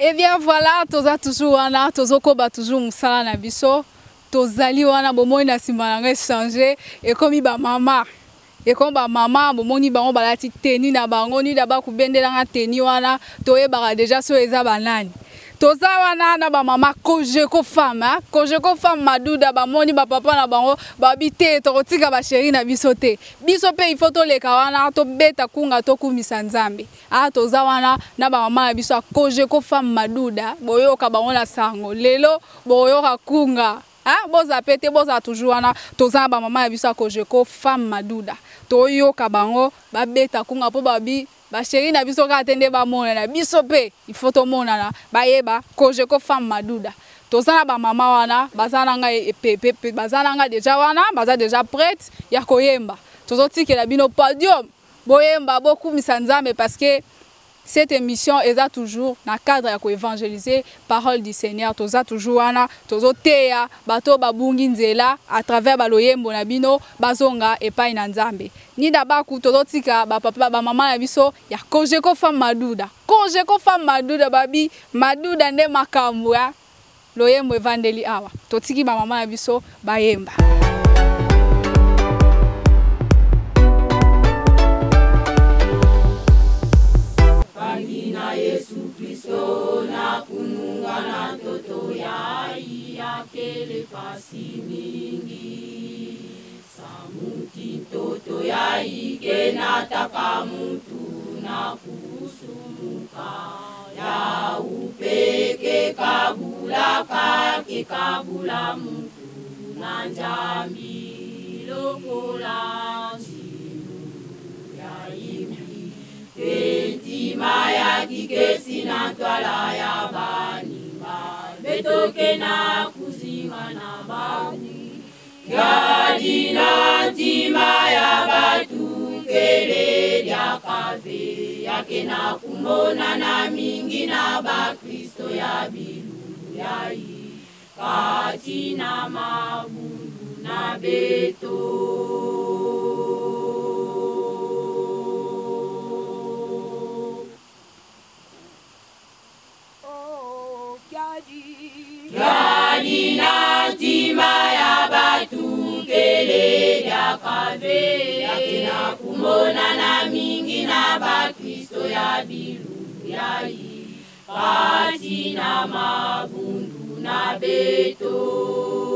Eh bien voilà, toza toujours wana, tozokoba toujours musala na biso, tozali wana bomoni na sima na changer et comme ba mama. Et comme ba mama bomoni bango balati teni na bango ni daba kubendela nga teni wana, toyebaka déjà so eza banani. Toza wana na ba mama Kojeko femme, Kojeko femme maduda ba moni ba papa na bango ba bité to kotika ba chéri na biso te. Biso pe il faut to leka wana to beta kunga to kumisa nzambe. Ah toza wana na ba mama na biso Kojeko femme maduda, boyoka bango na sango. Lelo boyoka kunga. Ah boza pete boza toujours wana toza ba mama na biso Kojeko femme maduda. Toyoka bango ba beta kunga po babi ba chéri na biso ka atende ba mona na biso pe il faut to mona na ba yeba Kojeko femme maduda tozana ba mama wana bazana nga pepe bazana nga déjà wana baza déjà prête ya koyemba tozotikela bino podium boyemba beaucoup misanzambe parce que cette émission est toujours dans le cadre de évangéliser parole du Seigneur. Toza toujours wana, tozo teya, bato babungi nzela à travers baloyembo na bino, bazonga epai na nzambe. Ni dabaku tozo tika ba papa ba mama na biso ya Kojeko femme maduda. Kojeko femme maduda babi maduda nde makambo ya loyembo evangeli awa. Totiki ba mama na biso bayemba. Yesu Kristo na kununga na toto ya kele pasi mingi samuti toto ya ike na taka mutu na kusumuka ya upeke kabula kake kabula mutu na njambi lokola ya imbi Maya kikesi na twala ya banimba betoke na kuzinga na bani Yadi na ntima ya batu kele ya kave yake na kumona na mingi na ba Kristo ya bilu ya i kati na mabundu na beto Yadi na ntima ya batu kele ya kave yake na kumona na mingi na ba Kristo ya bilu ya i kati na mabundu na beto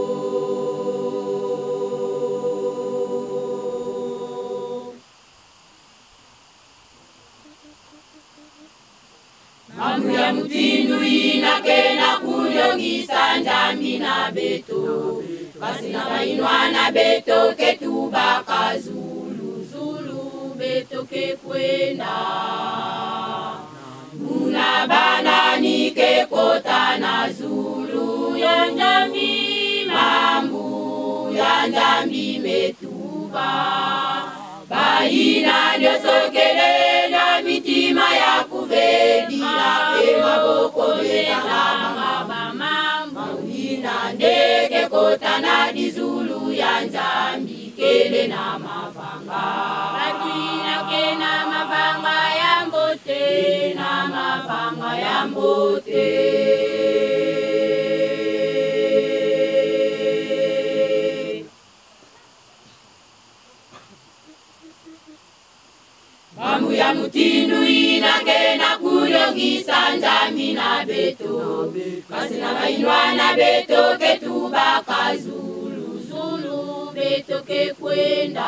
Mamu ya mutindu inake na kunyongisa njambi na beto Kasi na mainwa na beto ketubaka zulu Zulu beto kekwenda Una banani kekota na zulu Ya njambi mambu ya njambi metuba Baina ndio sokele na mitima ya kuvedi Ake maboko mezala mama Mawina ndeke kota na dizulu ya njambi Kele na mavanga Batina ke na mavanga ya mbote Na mavanga ya mbote Mamu ya mutindu inake na kunyongisa njambi na beto Kasi na mainwa na beto ketubaka zulu Zulu beto kekwenda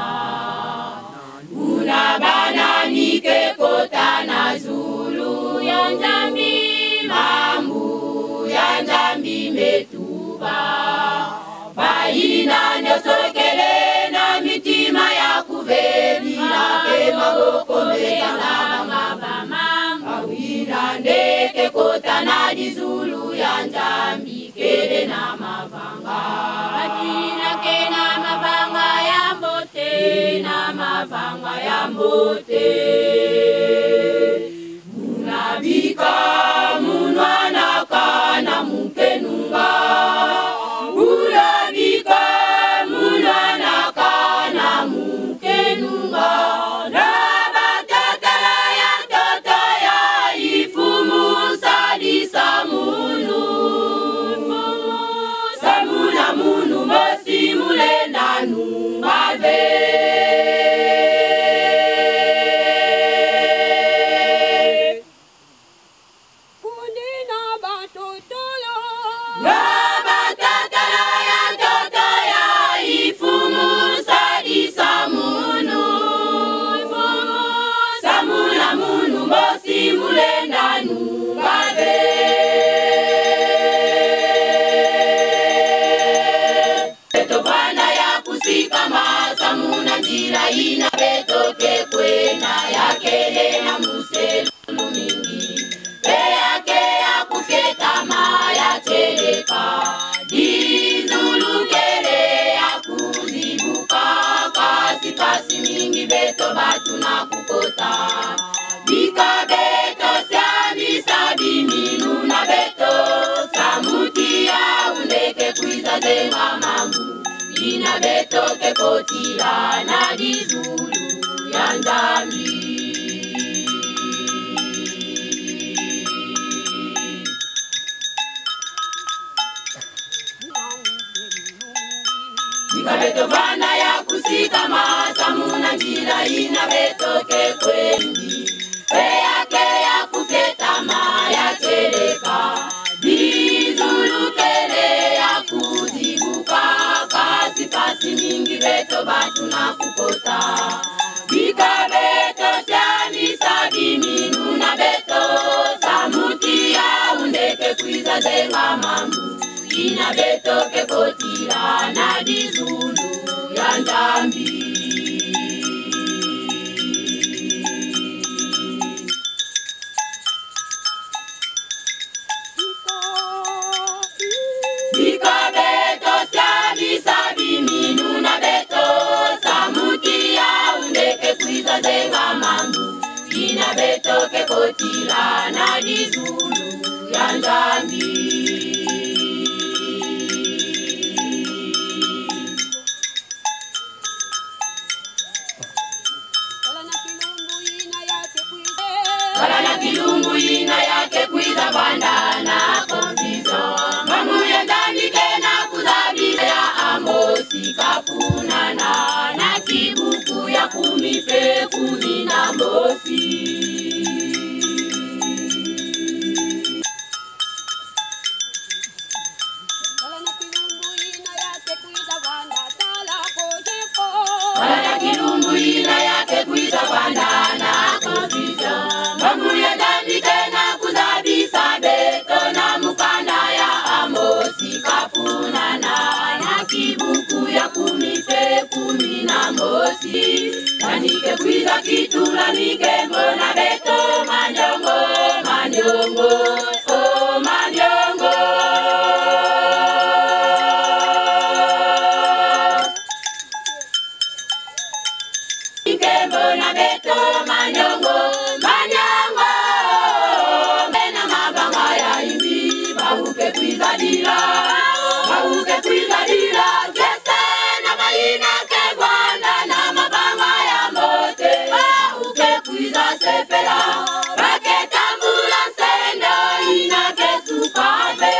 Una banani kekota na zulu Ya njambi mambu ya njambi metuba Baina nyosokele na mitima ya kuveli Nake maboko mezala mabama Mawina ndeke kota na dizulu ya njambi Kele na mavanga Batina ke na mavanga ya mbote Na mavanga ya mbote Munabika munwana kana mukenunga Munabika munwana kana mukenunga Na batatala ya toto ya ifumu sadi yake kwena yakele na muselu mingi pe yake ya kufyetama ya cheleka dizulukele ya kuzibuka kasi mingi beto batu na kukota bika beto siami sabi minu na beto samuti ya undeke kuiza zenga mambu ina beto ke kotila na dizulu ya ndambi bika beto vana ya kusika masamuna njira ina beto ke kwendi pe yake ya kufyetama ya cheleka dizulukele ya kuzibuka kasi mingi beto batu na kukota bika beto siani sabi minu na beto samuti ya undeke kuiza zenga mambu ina beto ke kotila na dizulu ya ndambi bika beto siani sabi minu na beto samuti ya undeke kuiza zenga mambu ina beto ke kotila na dizulu ya ndambi wala na kilumbu ina yake kuiza banda na kondizo mamu ya ndani kena kuzabisa ya amosi kapunana na kibuku ya kumipe kumina mosi wala na kilumbu ina yake kuiza banda na kondizo mamu ya ndani kena kuzabisa beto na mukanda ya amosi kapunana na kibuku ya kumipe kumina mosi kanike kuiza kitula nike mbona beto manyongo manyongo oh manyongo mbona beto manyongo manyongo bena mabanga ya imbi bahuke kuizadira kese na maina ke gwanda na mabanga ya mote bahuke kuiza sepela baketambula sendo ina kesukabe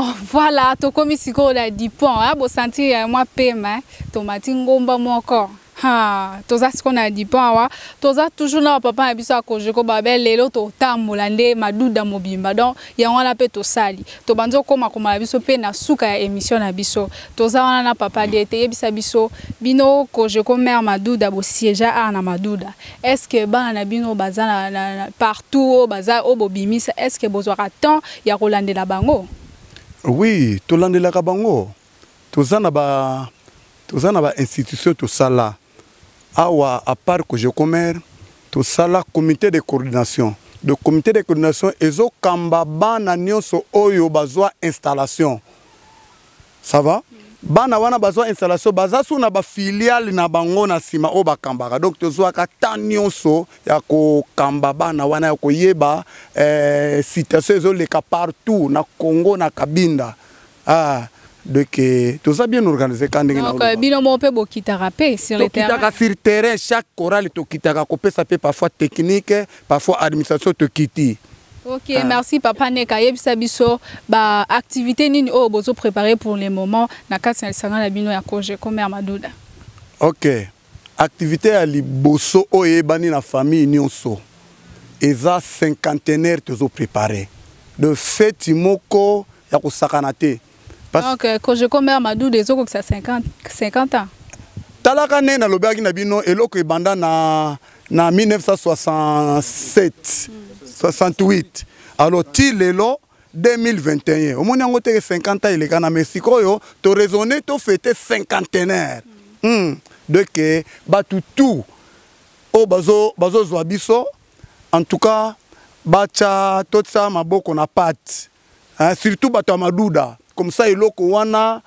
Voilà, to komi siko la dipon, bo sentir moi pema, to mati ngomba moko. Ha, toza ce qu'on a dit pas toza toujours na papa na biso akojeko babel lelo to tambola nde maduda mobimba donc ya wana pe to sali to banzo koma koma biso pe na suka ya émission na biso toza wana na papa de te yebisa biso bino kojeko mère maduda bo siéger na maduda est-ce que bana na bino baza na partout baza obobimisa est-ce que bozwaka temps ya kolandela bango? Oui, to landela ka bango toza na ba institution to sala awa à part que je commère tout ça là comité de coordination ezo kamba bana nyonso oyo bazwa installation ça va bana wana bazwa installation baza suna ba filiale na bango na sima o bakambaka donc tozwa ka nyonso ya ko kamba bana wana ya ko yeba citation ezo leka partout na Congo na Kabinda donc tout ça bien organisé quand donc bino mo pe bokitaka pe sur le terrain sur terrain chaque chorale to kitaka ko pesa pe parfois technique parfois administration to kiti. OK, merci papa Neka yebisa biso ba activité nini o bozo préparer pour le moment na kati na sanga na bino ya kojeko mère maduda. OK, activité ya liboso o yebani na famille nyonso eza cinquantenaire tozo préparer de fête moko ya ko sakanate. Donc, quand je commère Madou des autres, ça 50 ans. Talaka ne na lobaki na bino eloko ebanda na 1967 68 alors til lelo 2021 omoni yango te 50 ans il est kana Mexico yo to raisonner to fêter cinquantenaire donc batu tout o bazo zwa biso en tout cas bacha totsa maboko na pat surtout bato maduda comme ça eloko wana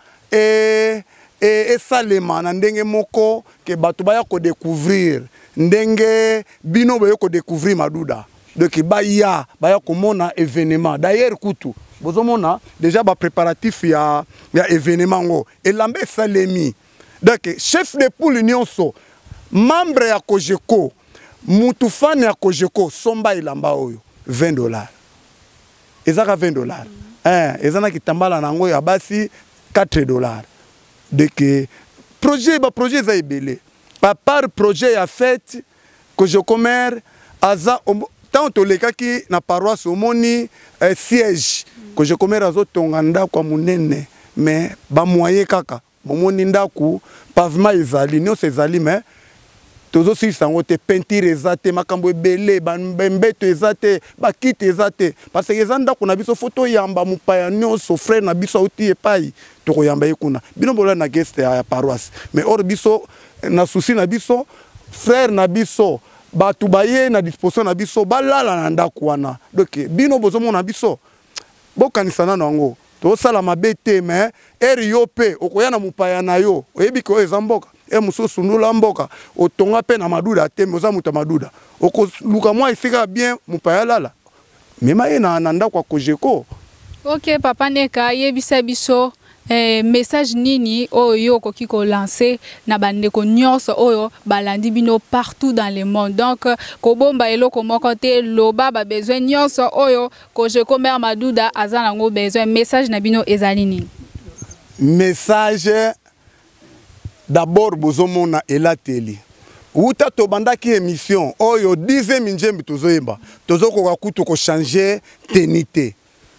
salema na ndenge moko ke bato baya ko découvrir ndenge bino baya ko découvrir maduda donc baya ko mona événement d'ailleurs kutu bozomona déjà ba préparatif ya événement ngo elambe salemi donc chef de poule nyonso membre ya Kojeko mutu fan ya Kojeko somba ilamba oyo $20 ezaka $20 ezana kitambala nango ya basi $4 de que projet za ebele par projet ya fête que je commer aza tant to lekaki na paroisse omoni siège que je commer azo tonganda kwa munene mais ba moyen kaka momoni ndaku pavement ezali nyonso ezali mais tozo sisango te peinture ezate makambo ebele bambeto ezate bakite ezate parce que ezanda kuna biso photo yamba mupaya nyonso frère na biso uti epai toko yamba ekuna bino bola na guest ya paroisse mais or biso na souci na biso frère na biso batu baye na disposition na biso balala na ndako wana donc bino bozomo na biso bokanisana nango to sala mabete mais RIOP okoya na mupaya na yo oyebi ko ezamboka mususu nula mboka otonga pe na maduda te moza muta maduda oko luka mwa ifika bien mupaya lala mema ye na nanda kwa Kojeko. OK papa Neka yebisa biso message nini oyo koki ko lancer na bandeko nyonso oyo balandi bino partout dans le monde donc ko bomba eloko moko te loba ba besoin nyonso oyo Kojeko mère maduda azana ngo besoin message na bino ezali nini? Message d'abord bozomona elateli uta to bandaki émission oyo 10e njembi tozoyeba tozokoka kutu ko changer tenité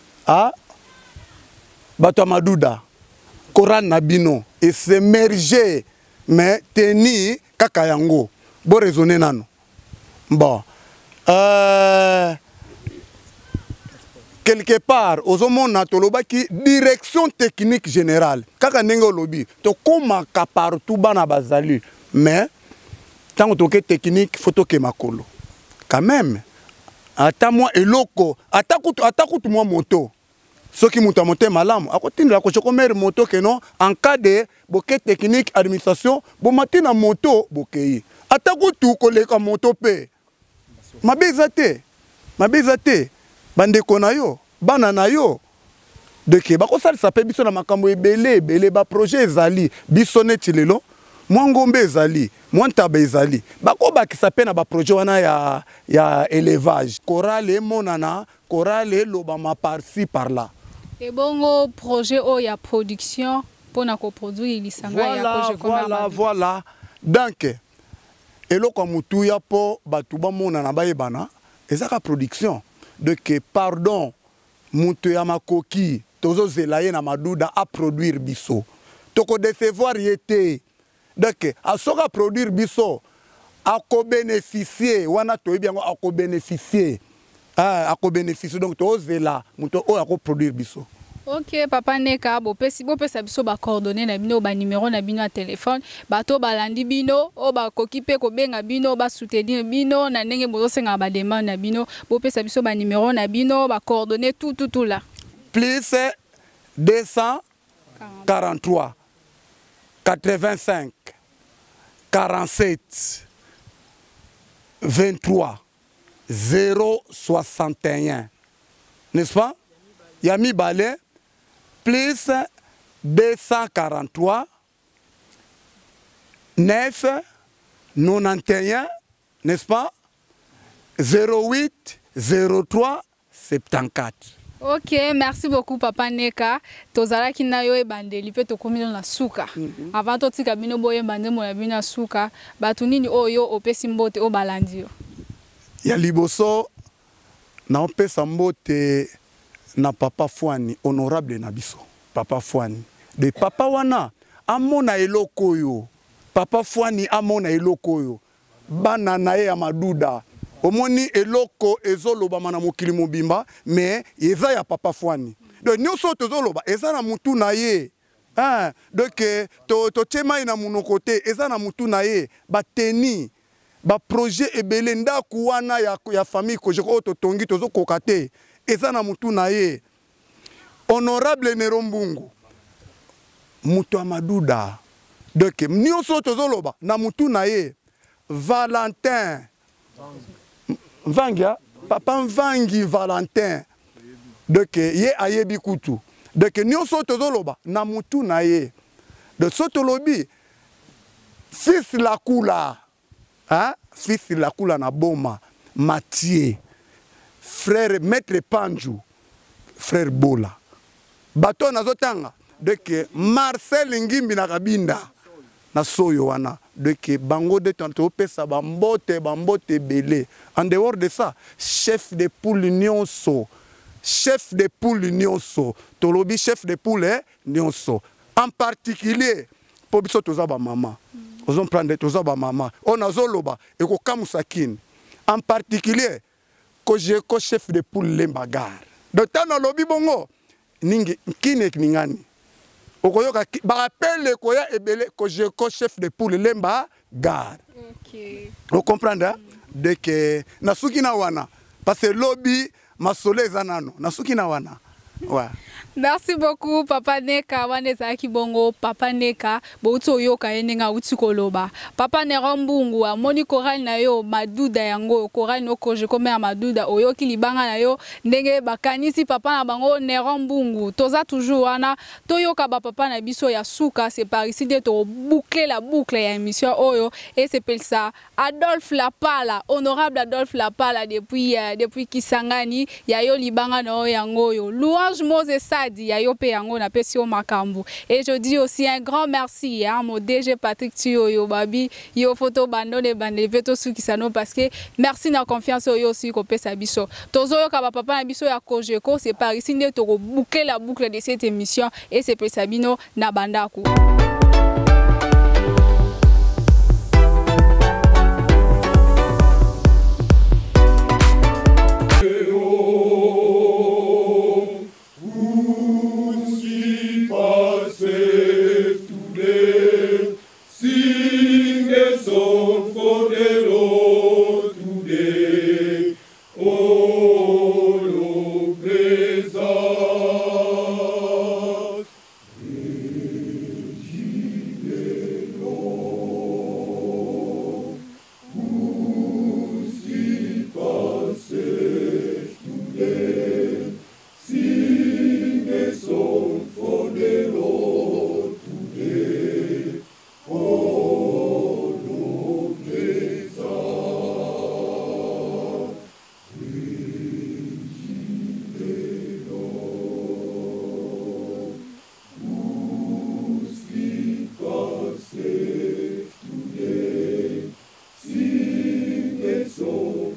bato maduda Koran nabino et s'émerger mais teni kaka yango bo raisonner nano bon quelque part ozomona tolobaki direction technique générale kaka ndenge lobi to koma ka partout bana bazali mais tant que technique photo ke makolo quand même ata moi eloko ata kutu moi moto soki muta monte malamu akotindela ko chokomere moto ke non en cas de boke technique administration bo matina moto bokei ata kutu koleka moto pe mabezate bandeko na yo bana na yo de ke bakosalisa pe biso na makambo ebele ba projet ezali biso neti lelo mwangombe ezali mwantaba ezali bakobakisa pe na ba projet wana ya élevage chorale emonana chorale lobama par-ci par-là et bongo projet o ya production pona ko produire lisanga ya projet voilà Donc eloko mutuya po batuba mona na bayebana ezaka production de que pardon mutu ya makoki tozo zelaye na maduda a produire biso toko décevoir yete donc asoka produire biso ako bénéficier wana toyebi yango ako bénéficier ako bénéficier donc tozo zela mutu o ako produire biso. Ok, papa Neka, bopesa biso ba coordonnées na bino ba numéro na bino ya téléphone, bato balandi bino, o ba kokipe ko benga bino, ba soutenir bino na ndenge bozosenga ba demande na bino, bopesa biso ba numéro na bino, ba coordonnées tout là. Plus 243 85 47 23 061. N'est-ce pas? Yami Balé plus 243 9 91, n'est-ce pas? 08 03 74. Ok, merci beaucoup Papa Neka. Tozala kina yo ebandeli pe tokomi na suka. Avant to tika bino boye bande mo na bino suka, batu nini oyo opesi mbote o balandi yo. Ya liboso na opesa mbote na papa Fwani honorable na biso. Papa Fwani. De papa wana amona eloko yo. Papa Fwani amona eloko yo. Bana na ye ya maduda. Omoni eloko ezoloba mana mokili mobimba mais eza ya papa Fwani. Donc nyonso tozoloba eza na mutu na ye. Donc to chema ina munokote eza na mutu na ye ba teni ba projet ebele ndaku wana ya famille ko je ko to tongi tozo kokate eza na mutu na ye. Honorable Nerombungu mutu amaduda. Donc nyonso tozoloba na mutu na ye. Valentin Vangia, papa Vangi Valentin. Donc ye ayebi kutu. Donc nyonso tozoloba na mutu na ye. De sotolobi fils la kula. Hein? Fils la kula na boma. Mathieu. Frère maître Panju. Frère Bola. Bato nazotanga. Donc Marcel Ngimbi na Kabinda. Na soyo wana de que bango de tanto pesa bambote belé. En dehors de ça, chef de poule nyonso, chef de poule nyonso, tolobi chef de poule nyonso. En particulier pour biso toza ba mama. Ozon prendre toza ba mama. On azoloba e ko kamusakine. En particulier ko je ko chef de poule lembagar. De tano lobi bongo ningi kine ningani. Okoyoka ba rappelle koya ebele ko je ko chef de poule lemba gar. Ok. Vous comprenez? De que nasuki na wana parce que lobby masole zanano nasuki na wana. Ouais. Merci beaucoup Papa Neka waneza kibongo Papa Neka bouto yoka enenga utikoloba Papa Nerombungu amoni koral na yo maduda yango koral no koje kome maduda oyoki libanga na yo ndenge bakanisi papa na bango Nerombungu toza toujours wana toyoka ba papa na biso ya suka c'est par ici de to boucler la boucle ya émission oyo et c'est pour ça Adolphe Lapala honorable Adolphe Lapala depuis Kisangani ya yo libanga na yango yo Louange Moses Sadi ya yo pe yango na pesi o makambu et je dis aussi un grand merci à mon DG Patrick Tuyo babi yo photo bandone bande veto sukisano parce que merci na confiance yo aussi ko pesa biso tozo yo ka papa na biso ya Kojeko c'est par ici nde to boucler la boucle de cette émission et c'est pour Sabino na bandako.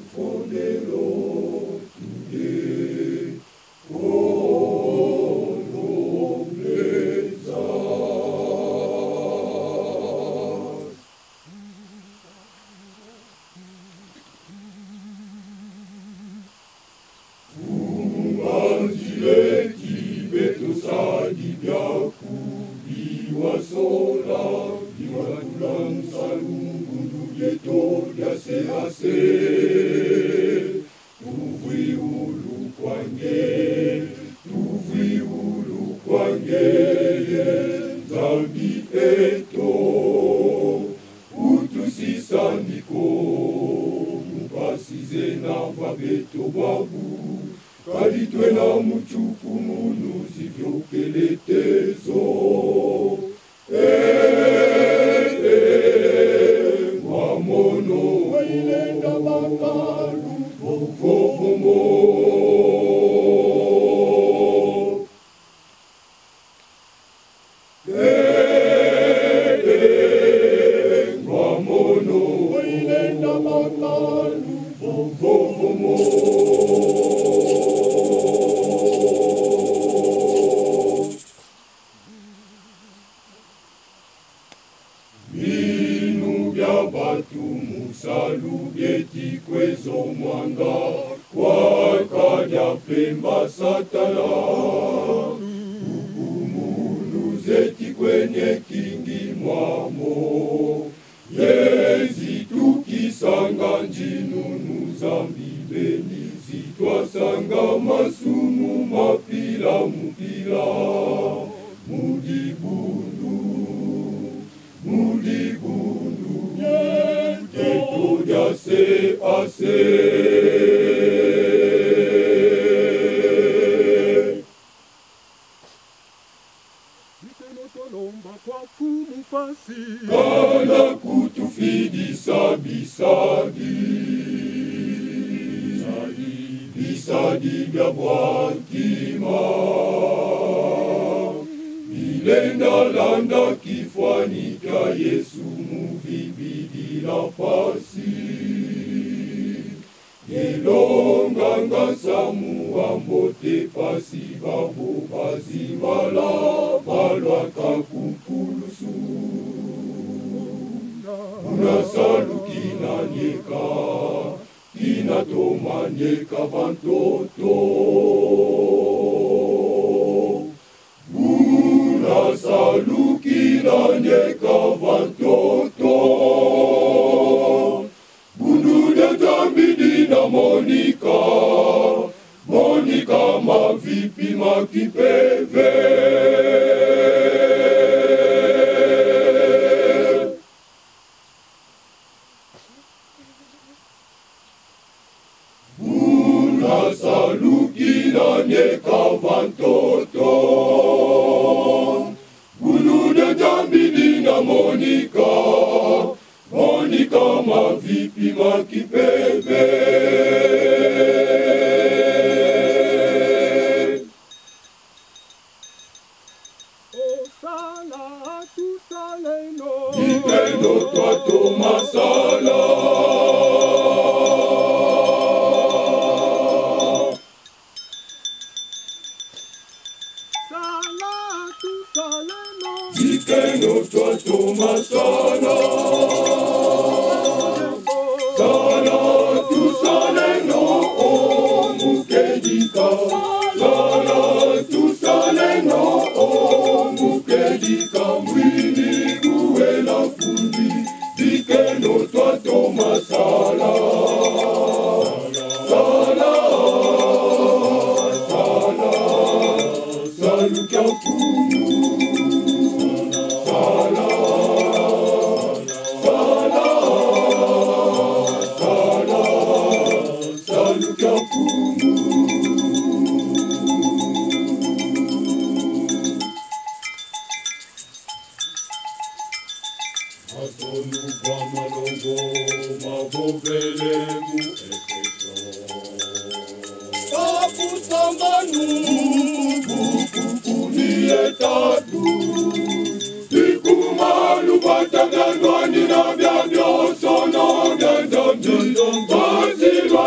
Bataganwani na bya byoso no gandambi,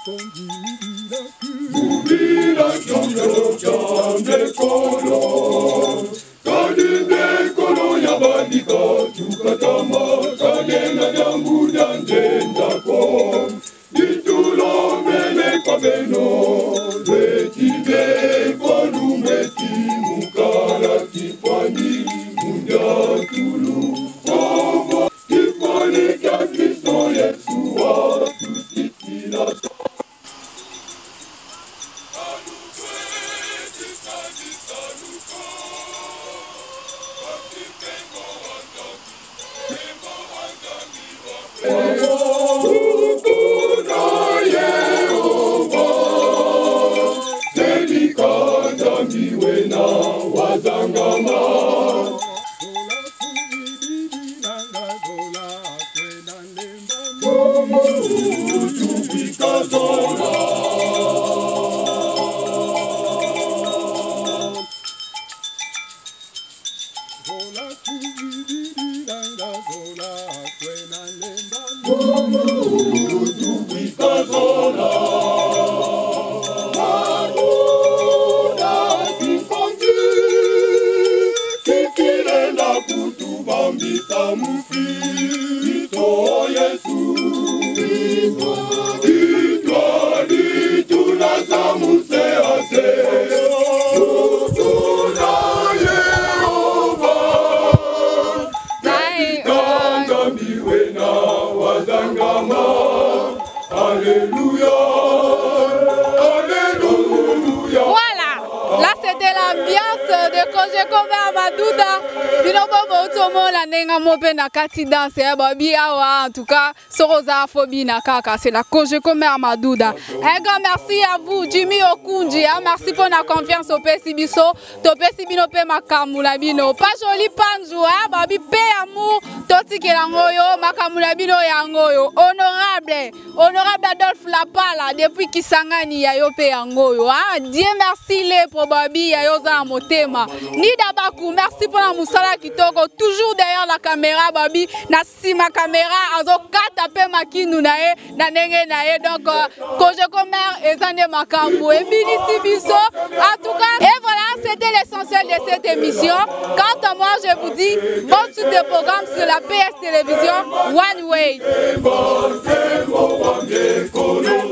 Danse babi awa en tout cas soroza phobie na kaka c'est la Cogeco Mère Madouda. Un grand merci à vous Jimmy Okunji, merci pour la confiance au Pesibiso, to Pesibino pe makamula bino. Pas joli panjou babi pe amour toti ke langoyo makamula bino yangoyo. Honorable Adolphe Lapala depuis Kisangani ya yo pe yangoyo. Dieu merci les probabi ya yo za motema. Ni dabaku merci pour la musala kitoko toujours derrière la caméra babi na sima caméra azo kata pe makinu na e na ndenge na e donc Cogeco Mère ezande makambo et binisi biso en tout cas. Et voilà, c'était l'essentiel de cette émission. Quant à moi, je vous dis bonne suite de programme sur la PS Télévision One Way.